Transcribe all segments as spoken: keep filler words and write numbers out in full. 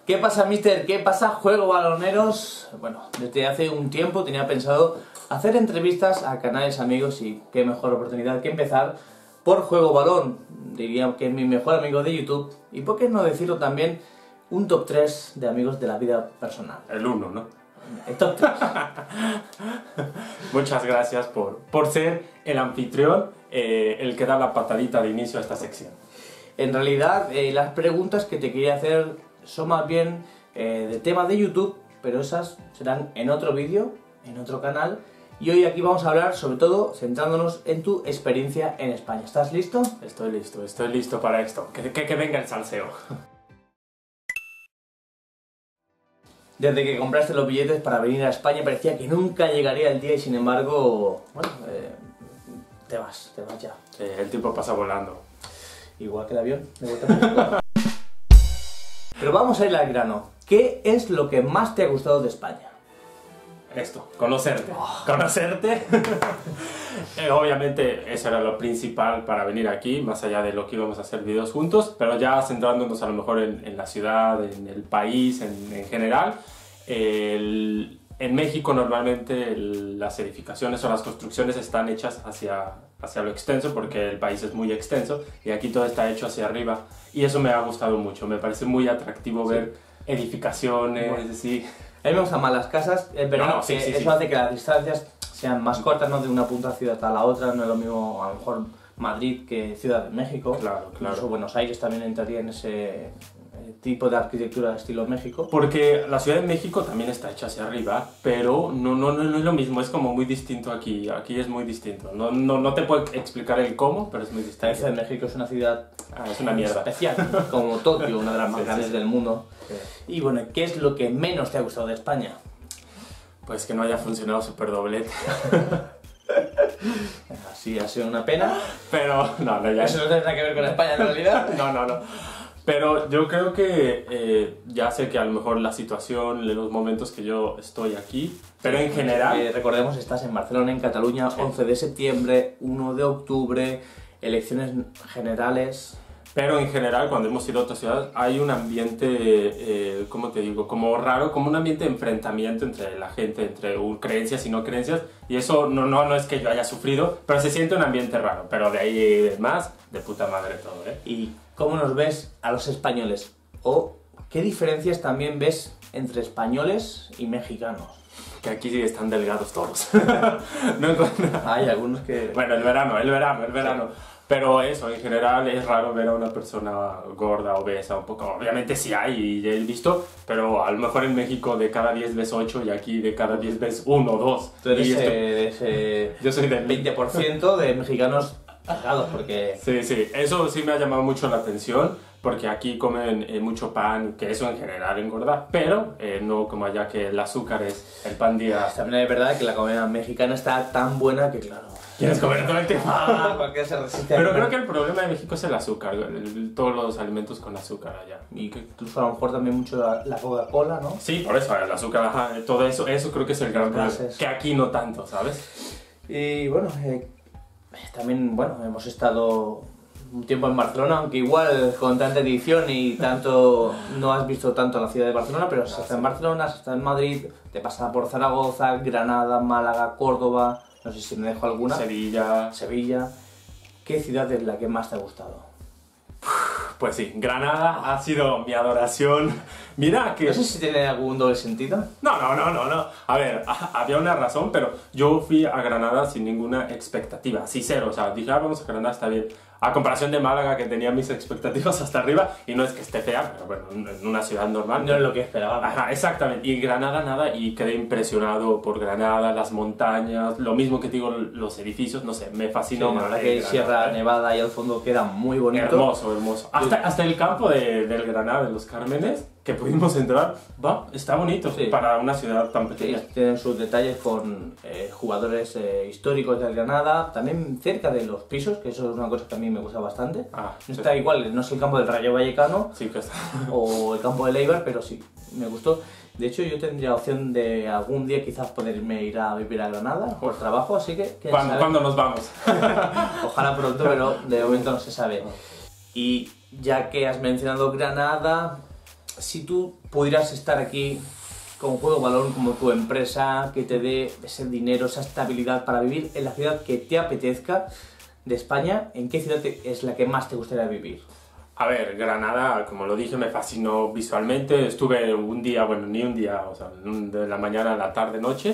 ¿Qué pasa, mister? ¿Qué pasa, juego baloneros? Bueno, desde hace un tiempo tenía pensado hacer entrevistas a canales amigos y qué mejor oportunidad que empezar por Juego Balón. Diría que es mi mejor amigo de YouTube y por qué no decirlo también, un top tres de amigos de la vida personal. El uno, ¿no? El top tres. Muchas gracias por, por ser el anfitrión, eh, el que da la patadita de inicio a esta sección. En realidad, eh, las preguntas que te quería hacer son más bien eh, de tema de YouTube, pero esas serán en otro vídeo, en otro canal. Y hoy aquí vamos a hablar, sobre todo, centrándonos en tu experiencia en España. ¿Estás listo? Estoy listo, estoy listo para esto. Que, que, que venga el salseo. Desde que compraste los billetes para venir a España parecía que nunca llegaría el día y sin embargo, bueno, eh, te vas, te vas ya. Eh, el tiempo pasa volando. Igual que el avión, de vuelta a México. Pero vamos a ir al grano. ¿Qué es lo que más te ha gustado de España? Esto, conocerte. Oh. Conocerte. eh, obviamente eso era lo principal para venir aquí, más allá de lo que íbamos a hacer videos juntos, pero ya centrándonos a lo mejor en, en la ciudad, en el país, en, en general. El, en México normalmente el, las edificaciones o las construcciones están hechas hacia, hacia lo extenso porque el país es muy extenso y aquí todo está hecho hacia arriba y eso me ha gustado mucho, me parece muy atractivo sí. ver edificaciones, Bueno. sí. A mí me gustan más las casas, es verdad No, no, sí, que sí, eso sí. hace que las distancias sean más cortas, ¿no? De una punta ciudad a la otra, no es lo mismo a lo mejor Madrid que Ciudad de México. Claro, claro. Incluso Buenos Aires también entraría en ese tipo de arquitectura de estilo México. Porque la Ciudad de México también está hecha hacia arriba, pero no, no, no, no es lo mismo, es como muy distinto aquí, aquí es muy distinto. No, no, no te puedo explicar el cómo, pero es muy distinto. La Ciudad de México es una ciudad Ah, es una mierda. especial, como Tokio, una de las más Sí, grandes sí. del mundo. Sí. Y bueno, ¿qué es lo que menos te ha gustado de España? Pues que no haya funcionado Super Doblete. Así ha sido una pena. Pero no, no, ya Eso no tiene nada que ver con España en realidad. No, no, no. Pero yo creo que eh, ya sé que a lo mejor la situación, los momentos que yo estoy aquí, pero en general... Eh, recordemos, estás en Barcelona, en Cataluña, Sí. once de septiembre, uno de octubre, elecciones generales. Pero en general, cuando hemos ido a otras ciudades, hay un ambiente, eh, ¿cómo te digo? Como raro, como un ambiente de enfrentamiento entre la gente, entre uh, creencias y no creencias. Y eso no, no, no es que yo haya sufrido, pero se siente un ambiente raro. Pero de ahí de más, de puta madre todo, ¿eh? ¿Y cómo nos ves a los españoles? ¿O qué diferencias también ves entre españoles y mexicanos? Que aquí sí están delgados todos. No encuentro... Hay algunos que... Bueno, el verano, el verano, el verano. Pero eso, en general es raro ver a una persona gorda, obesa, un poco. Obviamente sí hay, y he visto, pero a lo mejor en México de cada diez ves ocho y aquí de cada diez ves uno o dos. Tú eres Y esto- eh, de ese Yo soy del veinte por ciento de mexicanos cargados, porque... Sí, sí, eso sí me ha llamado mucho la atención, porque aquí comen eh, mucho pan, que eso en general engorda, pero eh, no como allá que el azúcar es el pan día. También es verdad que la comida mexicana está tan buena que, claro... ¿Quieres comer todo el tiempo? Ah, cualquiera se resiste a Pero comer. creo que el problema de México es el azúcar, el- el- todos los alimentos con azúcar allá. Y que incluso a lo mejor también mucho la, la Coca-Cola, ¿no? Sí, por eso, el azúcar, ajá, todo eso, eso creo que es el gran problema. Gases. Que aquí no tanto, ¿sabes? Y bueno, eh, también, bueno, hemos estado un tiempo en Barcelona, aunque igual con tanta edición y tanto no has visto tanto la ciudad de Barcelona, pero has estado en Barcelona, has estado en Madrid, te pasas por Zaragoza, Granada, Málaga, Córdoba, no sé si me dejo alguna, Sevilla. Sevilla. ¿Qué ciudad es la que más te ha gustado? Pues sí, Granada ha sido mi adoración. Mira que... No sé si tiene algún doble sentido. No, no, no, no, no. A ver, había una razón, pero yo fui a Granada sin ninguna expectativa, sí, cero. O sea, dije, ah, vamos a Granada, está bien. A comparación de Málaga, que tenía mis expectativas hasta arriba, y no es que esté fea, pero bueno, en una ciudad normal. No es lo que esperaba. Ajá, exactamente. Y Granada nada, y quedé impresionado por Granada, las montañas, lo mismo que te digo, los edificios, no sé, me Sí, fascinó. la verdad eh, que Granada, Sierra eh. Nevada y al fondo queda muy bonito. Hermoso, hermoso. Hasta, hasta el campo de, del Granada, de los Cármenes, que pudimos entrar, va, está bonito Sí. para una ciudad tan Sí, pequeña. tienen sus detalles con eh, jugadores eh, históricos del Granada, también cerca de los pisos, que eso es una cosa que a mí me gusta bastante. Ah, No sí. está igual, no es el campo del Rayo Vallecano Sí, que está. o el campo del Eibar, pero sí, me gustó. De hecho, yo tendría opción de algún día quizás poderme ir a vivir a Granada por trabajo, así que... ¿quién ¿Cuándo, sabe? ¿Cuándo nos vamos? Ojalá pronto, pero de momento no se sabe. Y ya que has mencionado Granada, si tú pudieras estar aquí con Juego Balón como tu empresa, que te dé ese dinero, esa estabilidad para vivir en la ciudad que te apetezca de España, ¿en qué ciudad te, es la que más te gustaría vivir? A ver, Granada, como lo dije, me fascinó visualmente. Estuve un día, bueno, ni un día, o sea, de la mañana a la tarde, noche.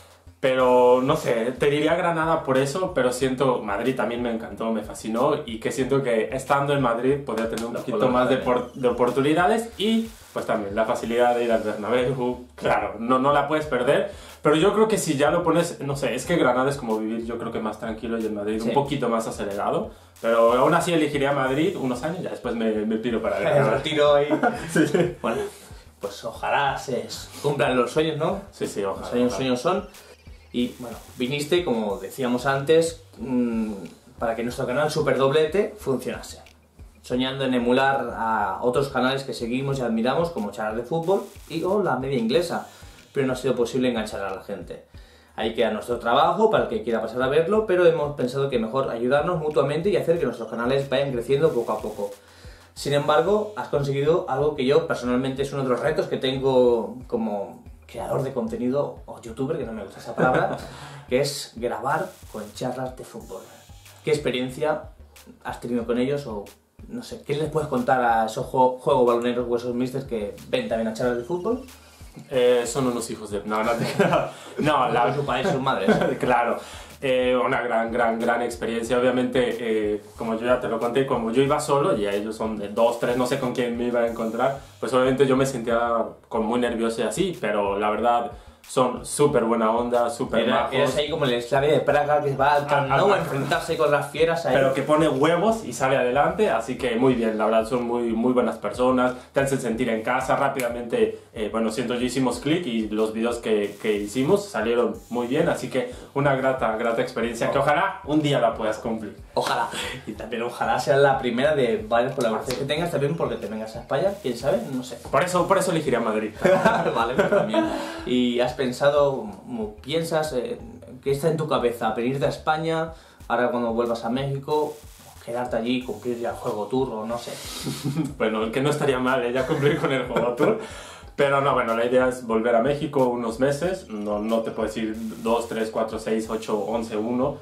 Pero no sé, te diría Granada por eso, pero siento Madrid también me encantó, me fascinó y que siento que estando en Madrid podría tener un Lo poquito más de, por, de oportunidades y pues también la facilidad de ir al Bernabéu, claro, no, no la puedes perder, pero yo creo que si ya lo pones, no sé, es que Granada es como vivir yo creo que más tranquilo y en Madrid sí. Un poquito más acelerado, pero aún así elegiría Madrid unos años, ya después me, me piro para Granada. Retiro ahí. Sí, sí. Bueno, pues ojalá se cumplan los sueños, ¿no? Sí, sí, ojalá. Los sueños, ojalá. Sueños son. Y bueno, viniste, como decíamos antes, mmm, para que nuestro canal Super Doblete funcionase. Soñando en emular a otros canales que seguimos y admiramos, como Charlas de Fútbol y o La Media Inglesa, pero no ha sido posible enganchar a la gente. Ahí queda nuestro trabajo para el que quiera pasar a verlo, pero hemos pensado que mejor ayudarnos mutuamente y hacer que nuestros canales vayan creciendo poco a poco. Sin embargo, has conseguido algo que yo personalmente es uno de los retos que tengo como creador de contenido o youtuber, que no me gusta esa palabra, que es grabar con Charlas de Fútbol. ¿Qué experiencia has tenido con ellos o no sé, qué les puedes contar a esos juegos juego baloneros o esos misters que ven también a Charlas de Fútbol? Eh, son unos hijos de... No, no te... No, la... Su padre y sus madres. Claro. Eh, una gran, gran, gran experiencia. Obviamente, eh, como yo ya te lo conté, como yo iba solo y ellos son de dos, tres, no sé con quién me iba a encontrar, pues obviamente yo me sentía como muy nervioso y así, pero la verdad son súper buena onda, súper majos. Eres ahí como el esclavo de Praga que va al Camp Nou a enfrentarse con las fieras ahí. Pero que pone huevos y sale adelante, así que muy bien, la verdad son muy, muy buenas personas, te hacen sentir en casa rápidamente. Eh, bueno, siento yo hicimos clic y los videos que, que hicimos salieron muy bien, así que una grata, grata experiencia que ojalá un día la puedas cumplir. Ojalá, y también ojalá sea la primera de varias colaboraciones que tengas, también porque te vengas a España, quién sabe, no sé. Por eso, por eso elegiría Madrid. Vale, pues también. Y has pensado, piensas, eh, ¿qué está en tu cabeza? ¿Venirte a España, ahora cuando vuelvas a México, quedarte allí, cumplir ya el juego tour o no sé? Bueno, que no estaría mal, ¿eh? Ya cumplir con el juego tour. Pero no, bueno, la idea es volver a México unos meses, no, no te puedo decir dos, tres, cuatro, seis, ocho, once, uno,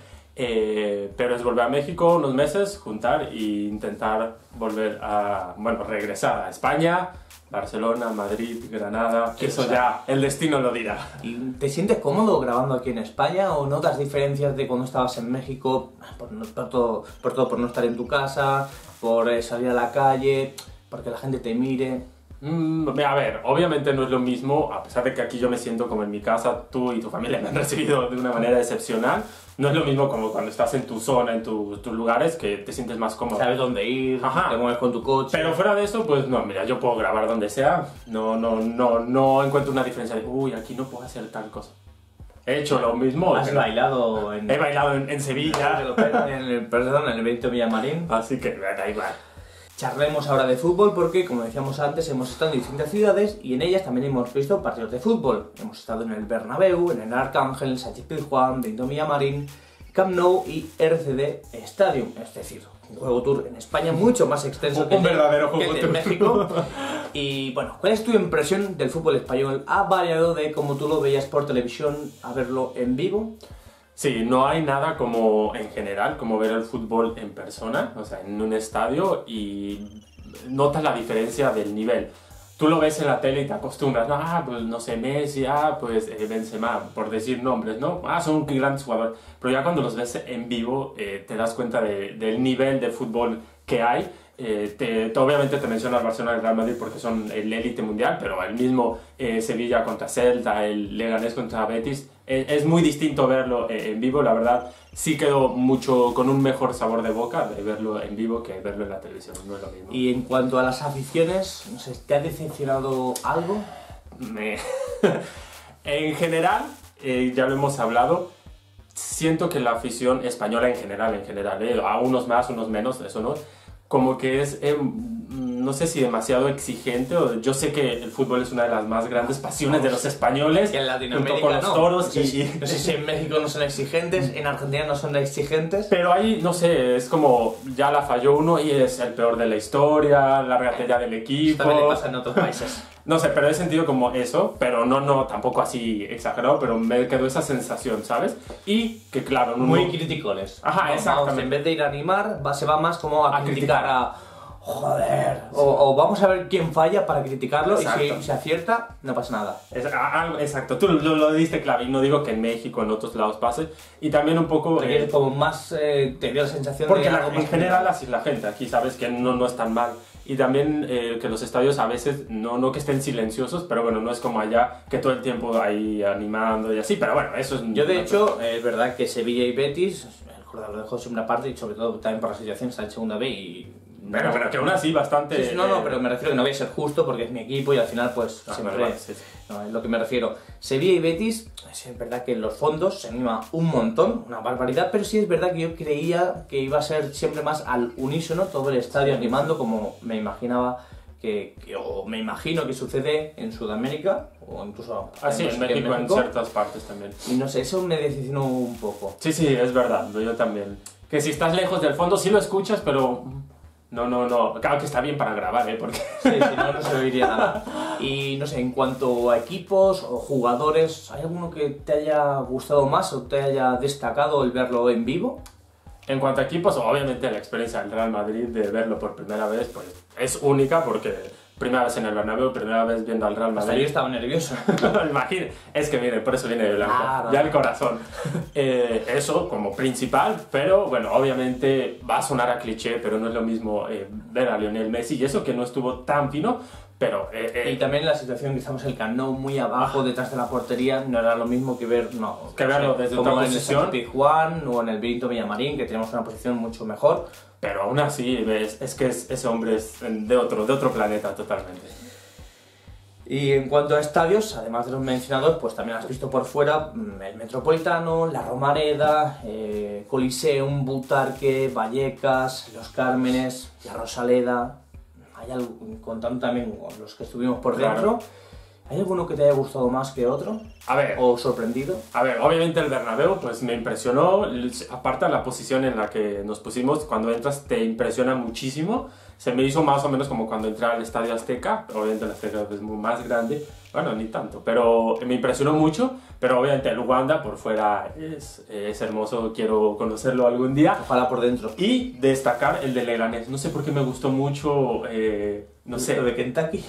eh, pero es volver a México unos meses, juntar e intentar volver a, bueno, regresar a España, Barcelona, Madrid, Granada, que eso ya el destino lo dirá. ¿Y te sientes cómodo grabando aquí en España o notas diferencias de cuando estabas en México, por, no, por, todo, por todo, por no estar en tu casa, por eh, salir a la calle, porque la gente te mire? Mm, a ver, obviamente no es lo mismo, a pesar de que aquí yo me siento como en mi casa, tú y tu familia me han recibido de una manera excepcional. No es lo mismo como cuando estás en tu zona, en tu, tus lugares, que te sientes más cómodo. Sabes dónde ir, Ajá. te mueves con tu coche. Pero fuera de eso, pues no, mira, yo puedo grabar donde sea. No, no, no, no encuentro una diferencia de, uy, aquí no puedo hacer tal cosa. He hecho lo mismo. ¿Has bailado en... He bailado en, en Sevilla. En el, perdón, en el Benito Villamarín. Así que, da igual. Charlemos ahora de fútbol porque, como decíamos antes, hemos estado en distintas ciudades y en ellas también hemos visto partidos de fútbol. Hemos estado en el Bernabéu, en el Arcángel, Sánchez Pizjuán, Benito Villamarín, Camp Nou y R C D Stadium, es decir, un juego tour en España mucho más extenso que, un el, verdadero que el de México. Y bueno, ¿cuál es tu impresión del fútbol español? ¿Ha variado de cómo tú lo veías por televisión a verlo en vivo? Sí, no hay nada como en general, como ver el fútbol en persona, o sea, en un estadio y notas la diferencia del nivel. Tú lo ves en la tele y te acostumbras, ¿no? Ah, pues no sé, Messi, ah, pues eh, Benzema, por decir nombres, ¿no? Ah, son grandes jugadores. Pero ya cuando los ves en vivo eh, te das cuenta de, del nivel de fútbol que hay. Eh, te, te, obviamente te menciona el Barcelona y el Real Madrid porque son el élite mundial, pero el mismo eh, Sevilla contra Celta, el Leganés contra Betis, eh, es muy distinto verlo eh, en vivo, la verdad. Sí quedó mucho con un mejor sabor de boca de verlo en vivo que verlo en la televisión, no es lo mismo. Y en cuanto a las aficiones, no sé, ¿te ha decepcionado algo? Me... en general, eh, ya lo hemos hablado, siento que la afición española en general, en general, eh, a unos más, unos menos, eso no, como que es, eh, no sé si demasiado exigente, o yo sé que el fútbol es una de las más grandes pasiones de los españoles, que en Latinoamérica junto con los no. toros. No sé, y, si, no sé si en México no son exigentes, en Argentina no son exigentes. Pero ahí, no sé, es como ya la falló uno y es el peor de la historia, lárgate ya del equipo. También le pasa en otros países. No sé, pero he sentido como eso, pero no, no, tampoco así exagerado, pero me quedó esa sensación, ¿sabes? Y que claro... No, Muy no... criticones. Ajá, no, exactamente. Vamos, en vez de ir a animar, va, se va más como a, A criticar, criticar. a... Joder. O, o vamos a ver quién falla para criticarlo. Exacto. Y si se acierta, no pasa nada. Es, algo, exacto, tú lo, lo diste clave y no digo que en México, en otros lados pase. Y también un poco... Porque Eh, como más eh, te dio la sensación porque de la- algo más en general así la gente aquí, ¿sabes? Que no, no es tan mal. Y también eh, que los estadios a veces, no, no que estén silenciosos, pero bueno, no es como allá que todo el tiempo ahí animando y así, pero bueno, eso es... Yo de hecho, eh, es verdad que Sevilla y Betis, el jugador lo dejó en segunda parte y sobre todo también por la situación está en segunda B y... Pero, pero que aún así bastante... Sí, sí, no, no, pero me refiero que no voy a ser justo porque es mi equipo y al final pues Ah, siempre... normal, sí, sí. No, es lo que me refiero. Sevilla y Betis, es verdad que en los fondos se anima un montón, una barbaridad, pero sí es verdad que yo creía que iba a ser siempre más al unísono todo el estadio animando como me imaginaba que, que- o me imagino que sucede en Sudamérica o incluso Así, en no sé qué, México, en ciertas partes también. Y no sé, eso me decepcionó un poco. Sí, sí, es verdad, yo también. Que si estás lejos del fondo sí lo escuchas, pero... No, no, no. Claro que está bien para grabar, ¿eh? Porque... Sí, si no, no se oiría nada. Y no sé, en cuanto a equipos o jugadores, ¿hay alguno que te haya gustado más o te haya destacado el verlo en vivo? En cuanto a equipos, obviamente la experiencia del Real Madrid de verlo por primera vez, pues es única porque primera vez en el Bernabéu, primera vez viendo al Real Hasta Madrid. yo estaba nervioso. No, imagínate, es que viene, por eso viene de blanco, Claro. ya el corazón. Eh, eso como principal, pero bueno, obviamente va a sonar a cliché, pero no es lo mismo eh, ver a Lionel Messi y eso que no estuvo tan fino, pero... eh, eh, Y también la situación que estamos en el Camp Nou muy abajo, detrás de la portería, no era lo mismo que ver, no, Que verlo no sé, desde como otra en el posición. Santi Pizjuán o en el Benito Villamarín, que tenemos una posición mucho mejor. pero aún así, ves, es que es- ese hombre es de otro, de otro planeta totalmente. Y en cuanto a estadios, además de los mencionados, pues también has visto por fuera mm, el Metropolitano, la Romareda, eh, Coliseum, Butarque, Vallecas, Los Cármenes, la Rosaleda. Hay algo, contando también con los que estuvimos por Claro. dentro. ¿Hay alguno que te haya gustado más que otro? A ver, ¿O sorprendido? A ver, obviamente el Bernabéu pues me impresionó, aparte de la posición en la que nos pusimos, cuando entras te impresiona muchísimo, se me hizo más o menos como cuando entré al Estadio Azteca, obviamente el Azteca es muy más grande, bueno, ni tanto, pero me impresionó mucho, pero obviamente el Wanda por fuera es, es hermoso, quiero conocerlo algún día. Ojalá por dentro. Y destacar el de Leganés, no sé por qué me gustó mucho, eh, no sé, Lo de Kentucky.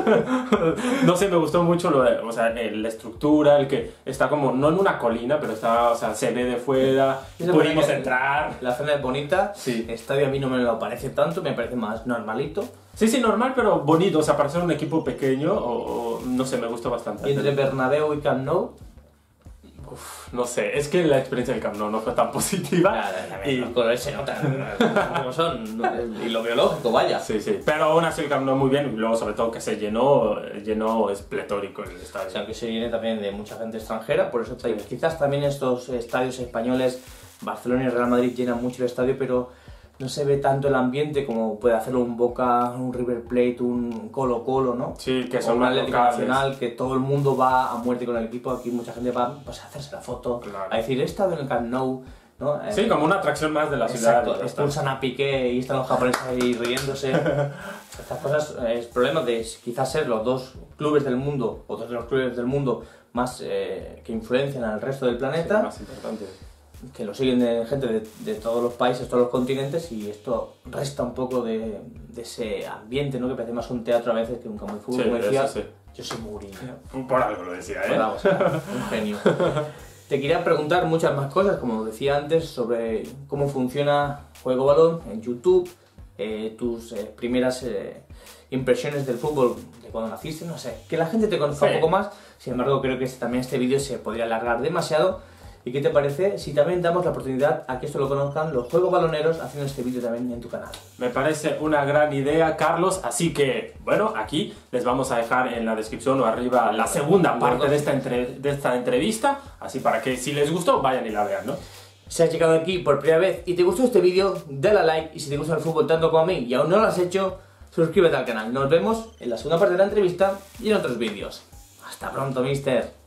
no sé, me gustó mucho lo de, o sea, el- la estructura, el que está como, no en una colina, pero está, o sea, se ve de fuera, Eso pudimos parece- entrar. La zona es bonita, Sí. el estadio a mí no me lo parece tanto, me parece más normalito. Sí, sí, normal, pero bonito, o sea, para ser un equipo pequeño, o, o, no sé, me gustó bastante. Y entre Bernabéu y Camp Nou, Uf, no sé, es que la experiencia del Camp Nou no fue tan positiva. y y, los colores se notan como son, ¿no? Y lo biológico, vaya. sí, sí, pero aún así el Camp Nou muy bien, y luego sobre todo que se llenó, llenó es pletórico el O estadio. sea, que se viene también de mucha gente extranjera, por eso tra- quizás también estos estadios españoles, Barcelona y Real Madrid llenan mucho el estadio, pero no se ve tanto el ambiente como puede hacerlo un Boca, un River Plate, un Colo Colo, ¿no? Sí, que O son un más Atlético locales. Nacional, que todo el mundo va a muerte con el equipo, aquí mucha gente va pues, a hacerse la foto, Claro. a decir, he estado en el Camp Nou, ¿no? Sí, Eh, como una atracción más de la ciudad. Exacto, y ya está. expulsan a Piqué y están los japoneses ahí riéndose. Estas cosas eh, es problema de quizás ser los dos clubes del mundo, o dos de los clubes del mundo más eh, que influencian al resto del Sí, planeta, más importante. que lo siguen de gente de, de todos los países, todos los continentes, y esto resta un poco de, de ese ambiente, ¿no? Que parece más un teatro a veces que un campo de fútbol, Sí, como decía. eso sí. Yo soy Mourinho. Por algo lo decía, ¿eh? Vamos, un genio. Te quería preguntar muchas más cosas, como decía antes, sobre cómo funciona Juego Balón en YouTube, eh, tus eh, primeras eh, impresiones del fútbol de cuando naciste, no sé, que la gente te conozca Sí. un poco más. Sin embargo, creo que este- también este vídeo se podría alargar demasiado. ¿Y qué te parece si también damos la oportunidad a que esto lo conozcan los Juegos Baloneros haciendo este vídeo también en tu canal? Me parece una gran idea, Carlos, así que, bueno, aquí les vamos a dejar en la descripción o arriba la segunda parte de esta, entre- de esta entrevista, así para que si les gustó, vayan y la vean, ¿no? Si has llegado aquí por primera vez y te gustó este vídeo, dale a like, y si te gusta el fútbol tanto como a mí y aún no lo has hecho, suscríbete al canal. Nos vemos en la segunda parte de la entrevista y en otros vídeos. Hasta pronto, mister.